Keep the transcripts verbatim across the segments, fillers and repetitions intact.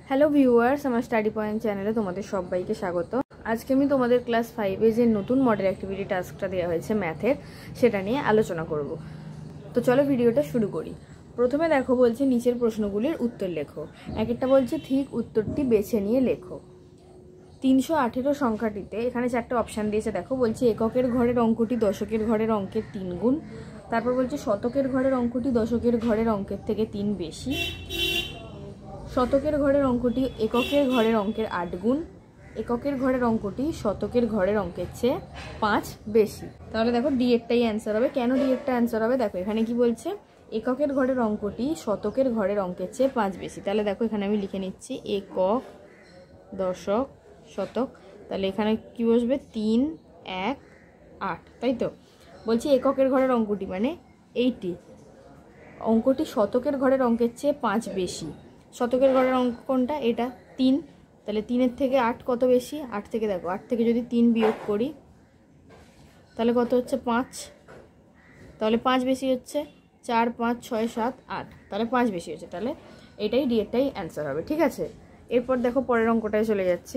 Hello viewers, আমার study point চ্যানেলে তোমাদের সবাইকে স্বাগত। আজকে আমি তোমাদের ক্লাস ফাইভে যে নতুন মডেল অ্যাক্টিভিটি টাস্কটা দেওয়া হয়েছে ম্যাথের, সেটা নিয়ে আলোচনা করব। তো চলো ভিডিওটা শুরু করি। প্রথমে দেখো বলছে নিচের প্রশ্নগুলির উত্তর লেখো। এক একটা বলছে ঠিক উত্তরটি বেছে নিয়ে লেখো। তিনশো আঠেরো সংখ্যাটিতে এখানে চারটে অপশান দিয়েছে। দেখো বলছে এককের ঘরের অঙ্কটি দশকের ঘরের অঙ্কের তিন গুণ। তারপর বলছে শতকের ঘরের অঙ্কটি দশকের ঘরের অঙ্কের থেকে তিন বেশি। শতকের ঘরের অঙ্কটি এককের ঘরের অঙ্কের আট গুণ। এককের ঘরের অঙ্কটি শতকের ঘরের অঙ্কের চেয়ে পাঁচ বেশি। তাহলে দেখো ডি এরটাই অ্যান্সার হবে। কেন ডি এরটা অ্যান্সার হবে? দেখো এখানে কি বলছে, এককের ঘরের অঙ্কটি শতকের ঘরের অঙ্কের চেয়ে পাঁচ বেশি। তাহলে দেখো এখানে আমি লিখে নিচ্ছি একক, দশক, শতক। তাহলে এখানে কি বসবে? তিন, এক, আট, তাই তো। বলছি এককের ঘরের অঙ্কটি মানে এইটি, অঙ্কটি শতকের ঘরের অঙ্কের চেয়ে পাঁচ বেশি। শতকের ঘরের অঙ্ক কোনটা? এটা তিন। তাহলে তিনের থেকে আট কত বেশি? আট থেকে দেখো, আট থেকে যদি তিন বিয়োগ করি তাহলে কত হচ্ছে? পাঁচ। তাহলে পাঁচ বেশি হচ্ছে চার, পাঁচ, ছয়, সাত, আট। তাহলে পাঁচ বেশি হচ্ছে। তাহলে এটাই ডি এরটাই অ্যান্সার হবে। ঠিক আছে, এরপর দেখো পরের অঙ্কটায় চলে যাচ্ছি।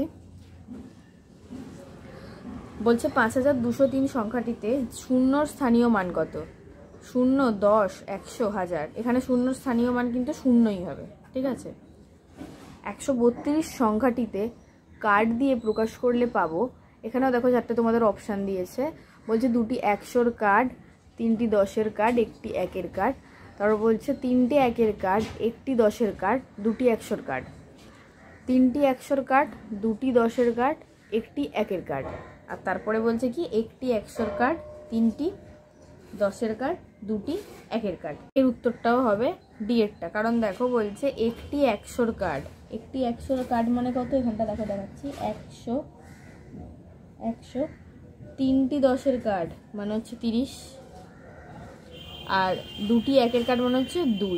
বলছে পাঁচ হাজার দুশো তিন সংখ্যাটিতে শূন্যর স্থানীয় মান কত? শূন্য, দশ, একশো, হাজার। এখানে শূন্যর স্থানীয় মান কিন্তু শূন্যই হবে। ঠিক আছে। একশো বত্রিশ সংখ্যাটিতে কার্ড দিয়ে প্রকাশ করলে পাবো। এখানেও দেখো চারটে তোমাদের অপশান দিয়েছে। বলছে দুটি একশোর কার্ড, তিনটি দশের কার্ড, একটি একের কার্ড। তারপর বলছে তিনটে একের কার্ড, একটি দশের কার্ড, দুটি একশোর কার্ড। তিনটি একশোর কার্ড, দুটি দশের কার্ড, একটি একের কার্ড। আর তারপরে বলছে কি একটি একশোর কার্ড, তিনটি দশের কার্ড, দুটি একের কার্ড। এর উত্তরটাও হবে ডি এরটা। কারণ দেখো বলছে একটি একশোর কার্ড, একটি একশোর কার্ড মানে কত? এখানটা দেখো দেখাচ্ছি, একশো, একশো। তিনটি দশের কার্ড মানে হচ্ছে তিরিশ। আর দুটি একের কার্ড মানে হচ্ছে দুই।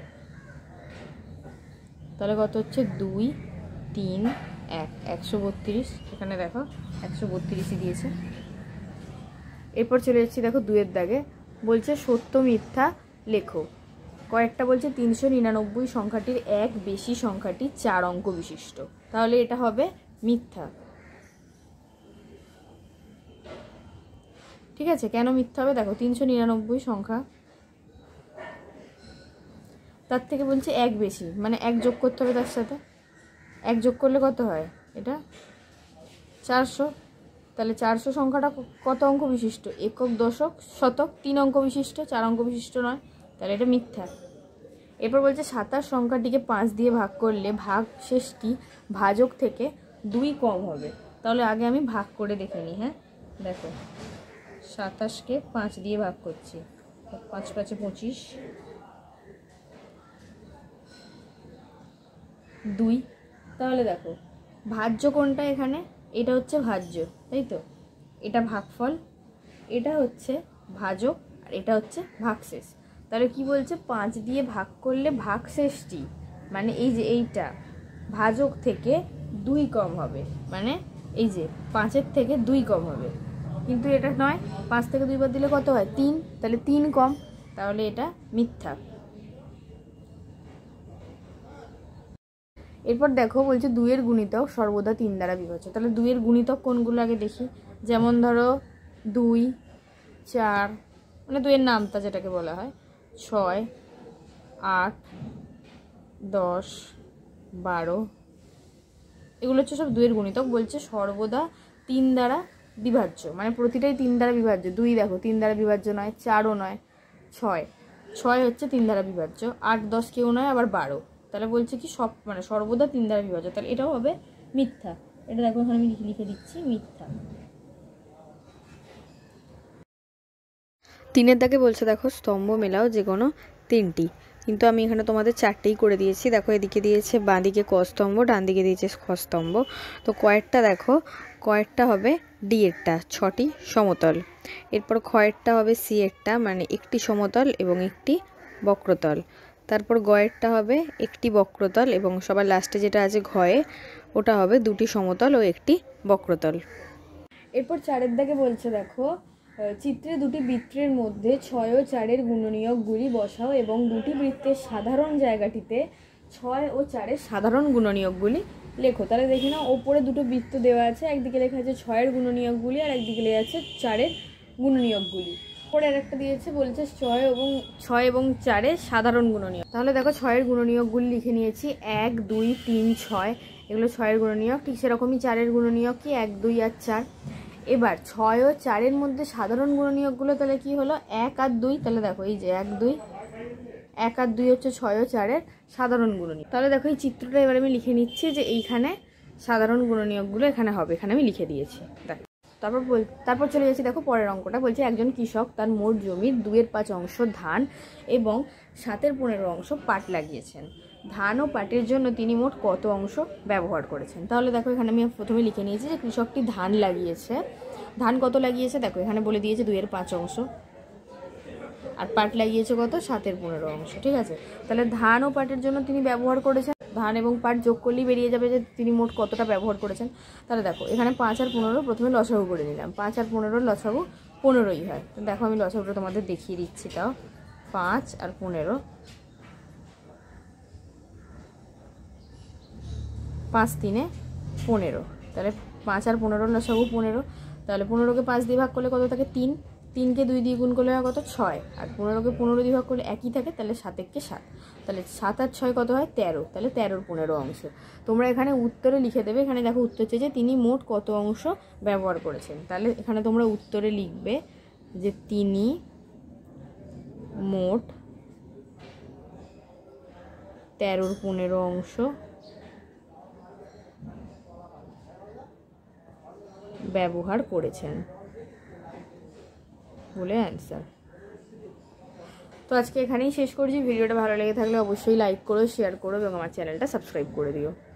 তাহলে কত হচ্ছে? দুই, তিন, এক, একশো বত্রিশ। এখানে দেখো একশো বত্রিশই দিয়েছে। এরপর চলে যাচ্ছি দেখো দুয়ের দাগে। বলছে সত্য মিথ্যা লেখো। কয়েকটা বলছে তিনশো নিরানব্বই সংখ্যাটির এক বেশি সংখ্যাটি চার অঙ্ক বিশিষ্ট। তাহলে এটা হবে মিথ্যা। ঠিক আছে, কেন মিথ্যা হবে? দেখো তিনশো নিরানব্বই সংখ্যা, তার থেকে বলছে এক বেশি মানে এক যোগ করতে হবে তার সাথে। এক যোগ করলে কত হয়? এটা চারশো। তাহলে চারশো সংখ্যাটা কত অঙ্ক বিশিষ্ট? একক, দশক, শতক, তিন অঙ্ক বিশিষ্ট, চার অঙ্ক বিশিষ্ট নয়। তাহলে এটা মিথ্যা। এরপর বলছে সাতাশ সংখ্যাটিকে পাঁচ দিয়ে ভাগ করলে ভাগ শেষটি ভাজক থেকে দুই কম হবে। তাহলে আগে আমি ভাগ করে দেখে নিই। হ্যাঁ দেখো, সাতাশকে পাঁচ দিয়ে ভাগ করছি, পাঁচ পাঁচে পঁচিশ, দুই। তাহলে দেখো ভাজ্য কোনটা এখানে? এটা হচ্ছে ভাজ্য, তাই তো। এটা ভাগফল, এটা হচ্ছে ভাজক, আর এটা হচ্ছে ভাগশেষ। তাহলে কি বলছে? পাঁচ দিয়ে ভাগ করলে ভাগশেষটি মানে এই যে এইটা ভাজক থেকে দুই কম হবে, মানে এই যে পাঁচের থেকে দুই কম হবে। কিন্তু এটা নয়, পাঁচ থেকে দুই বাদ দিলে কত হয়? তিন। তাহলে তিন কম। তাহলে এটা মিথ্যা। এরপর দেখো বলছে দুইয়ের গুণিতক সর্বদা তিন দ্বারা বিভাজ্য। তাহলে দুইয়ের গুণিতক কোনগুলো আগে দেখি। যেমন ধরো দুই, চার, মানে দুইয়ের নামতা যেটাকে বলা হয়, ছয়, আট, দশ, বারো, এগুলো হচ্ছে সব দুইয়ের গুণিতক। বলছে সর্বদা তিন দ্বারা বিভাজ্য, মানে প্রতিটাই তিন দ্বারা বিভাজ্য। দুই দেখো তিন দ্বারা বিভাজ্য নয়, চারও নয়, ছয়, ছয় হচ্ছে তিন দ্বারা বিভাজ্য, আট, দশ কেউ নয়, আবার বারো। তাহলে বলছে কি সব মানে সর্বদা তিন দ্বারা বিভাজ্য। তাহলে এটাও হবে মিথ্যা। এটা দেখো এখানে আমি লিখে দিচ্ছি মিথ্যা। তিনের দাগে বলছে দেখো স্তম্ভ মেলাও যে কোনো তিনটি, কিন্তু আমি এখানে তোমাদের চারটেই করে দিয়েছি। দেখো এদিকে দিয়েছে বাঁ দিকে ক স্তম্ভ, ডান দিকে দিয়েছে খ স্তম্ভ। তো কয়েরটা দেখো, কয়েরটা হবে ডি এরটা, ছটি সমতল। এরপর খয়েরটা হবে সি এরটা, মানে একটি সমতল এবং একটি বক্রতল। তারপর গয়েরটা হবে একটি বক্রতল এবং সবার লাস্টে যেটা আছে ঘয়ে, ওটা হবে দুটি সমতল ও একটি বক্রতল। এরপর চারের দাগে বলছে দেখো চিত্রে দুটি বৃত্তের মধ্যে ছয় ও চারের গুণনীয়কগুলি বসাও এবং দুটি বৃত্তের সাধারণ জায়গাটিতে ছয় ও চারের সাধারণ গুণনীয়কগুলি লেখো। তাহলে দেখি না, ওপরে দুটো বৃত্ত দেওয়া আছে, একদিকে লেখা আছে ছয়ের গুণনীয়কগুলি আর একদিকে লেখা আছে চারের গুণনীয়কগুলি। পরে আর একটা দিয়েছে, বলছে ছয় এবং ছয় এবং চারের সাধারণ গুণনীয়ক। তাহলে দেখো ছয়ের গুণনীয়কগুলি লিখে নিয়েছি, এক দুই তিন ছয়, এগুলো ছয়ের গুণনীয়ক। ঠিক সেরকমই চারের গুণনীয়ক কি এক দুই আর চার। এবার ছয় ও চারের মধ্যে সাধারণ গুণনীয়কগুলো তাহলে কি হলো, এক আর দুই। তাহলে দেখো এই যে এক দুই, এক আর দুই হচ্ছে ছয় ও চারের সাধারণ গুণনীয়ক। তাহলে দেখো এই চিত্রটা এবার আমি লিখে নিচ্ছি যে এইখানে সাধারণ গুণনীয়কগুলো এখানে হবে, এখানে আমি লিখে দিয়েছি। দেখো তারপর বল তারপর চলে যাচ্ছি, দেখো পরের অঙ্কটা বলছে একজন কৃষক তার মোট জমির দুইয়ের পাঁচ অংশ ধান এবং সাতের পনেরো অংশ পাট লাগিয়েছেন। ধান ও পাটের জন্য তিনি মোট কত অংশ ব্যবহার করেছেন। তাহলে দেখো এখানে আমি প্রথমে লিখে নিয়েছি যে কৃষকটি ধান লাগিয়েছে। ধান কত লাগিয়েছে, দেখো এখানে বলে দিয়েছে দুইয়ের পাঁচ অংশ, আর পাট লাগিয়েছে কত, সাতের পনেরো অংশ। ঠিক আছে, তাহলে ধান ও পাটের জন্য তিনি ব্যবহার করেছেন, ধান এবং পাট যোগ করলেই বেরিয়ে যাবে যে তিনি মোট কতটা ব্যবহার করেছেন। তাহলে দেখো এখানে পাঁচ আর পনেরো প্রথমে লসাগু করে নিলাম, পাঁচ আর পনেরো লসাগু পনেরোই হয়। দেখো আমি লসাগুটা তোমাদের দেখিয়ে দিচ্ছি, তাও পাঁচ আর পনেরো, পাঁচ তিনে পনেরো, তাহলে পাঁচ আর পনেরো লসাগু পনেরো। তাহলে পনেরোকে পাঁচ দিয়ে ভাগ করলে কত থাকে, তিন, তিনকে দুই দিয়ে গুণ করলে হয় কত, ছয়, আর পনেরোকে পনেরো দিয়ে ভাগ করলে একই থাকে, তাহলে সাত একে সাত, তাহলে সাত আর ছয় কত হয়, তেরো, তাহলে তেরোর পনেরো অংশ। তোমরা এখানে উত্তরে লিখে দেবে, এখানে দেখো উত্তর চেয়েছে তিনি মোট কত অংশ ব্যবহার করেছেন। তাহলে এখানে তোমরা উত্তরে লিখবে যে তিনি মোট তেরোর পনেরো অংশ ব্যবহার করেছেন বলে অ্যান্সার। তো আজকে এখানেই শেষ করছি। ভিডিওটা ভালো লেগে থাকলে অবশ্যই লাইক করো, শেয়ার করো এবং আমার চ্যানেলটা সাবস্ক্রাইব করে দিও।